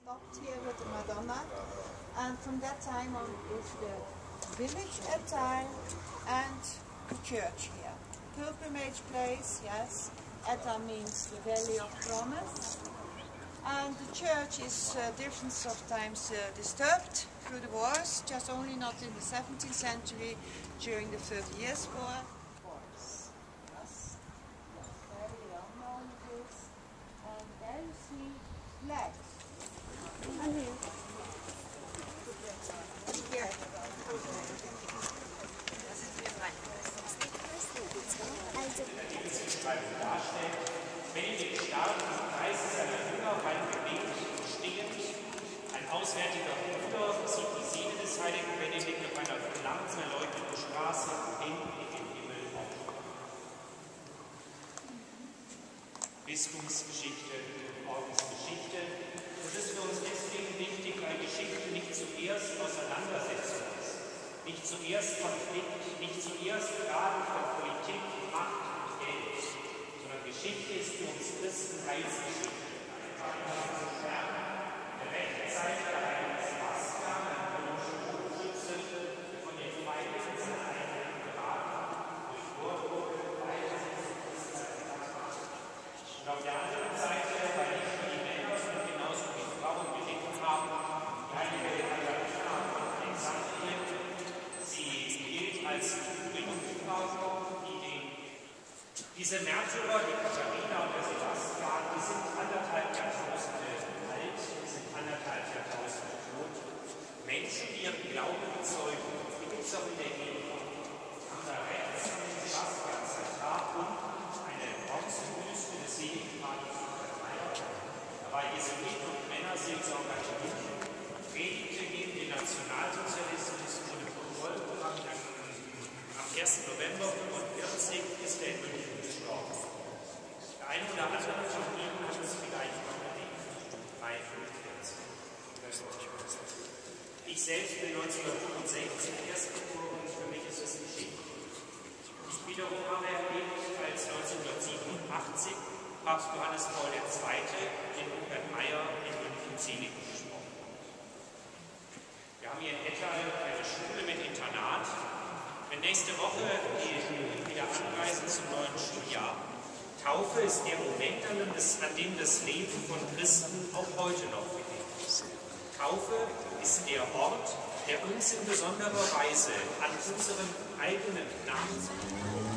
stopped here with the Madonna, and from that time on is the village Ettal and the church here. Pilgrimage place, yes. Ettal means the Valley of Promise. And the church is different of times disturbed through the wars, just only not in the 17th century during the 30 Years' War. Yes, very well known it is. And there you see flags. Here. Benedikt starb im Kreise seiner Jünger, halb gelegt, stehend. Ein auswärtiger Bruder sieht die Seele des heiligen Benedikt auf einer langsam erleuchteten Straße in den Himmel aufsteigen. Bistumsgeschichte, Ordensgeschichte. Das ist für uns deswegen wichtig, weil Geschichte nicht zuerst Auseinandersetzung ist, nicht zuerst Konflikt, nicht zuerst Fragen von Politik, Macht und Geld, sondern Geschichte ist für uns Christen Heilsgeschichte. Der Rechtzeit der heiligen Sebastian, ein römischer Bogenschütze, der von den Feinden seiner eigenen Beratung durch Vorwürfe weitersetzt. Und auf der anderen Seite, weil nicht nur die Männer, sondern genauso wie Frauen gelitten haben, die heilige Katharina von Alexandrien, sie gilt als kluge Jungfrau, diese Märtyrer, die Katharina und der Sebastian, die sind 1,5 Jahrtausende alt, die sind 1,5 Jahrtausende tot. Menschen, die ihren Glauben bezeugen, die gibt es auch in der Gegend. Haben da rechts an den Sebastiansaltar und eine Bronzebüste des seligen Vaters Meier. Da war Jesuit und Männerseelsorger in München, predigte gegen den Nationalsozialismus, wurde Protokollprogramm am 1. November 1945 ist er in München gestorben. Der eine oder andere von Ihnen hat es vielleicht noch erlebt. Mai 45. Ich selbst bin 1965 erst geboren und für mich ist es Geschichte. Ich wiederum habe erlebt, als 1987 Papst Johannes Paul II. Den Hubert Meier in München selig gesprochen hat. Wir haben hier in Ettal eine Schule mit Internat. Wenn nächste Woche die wieder anreisen zum neuen Schuljahr. Taufe ist der Moment, an dem das Leben von Christen auch heute noch beginnt. Taufe ist der Ort, der uns in besonderer Weise an unserem eigenen Namen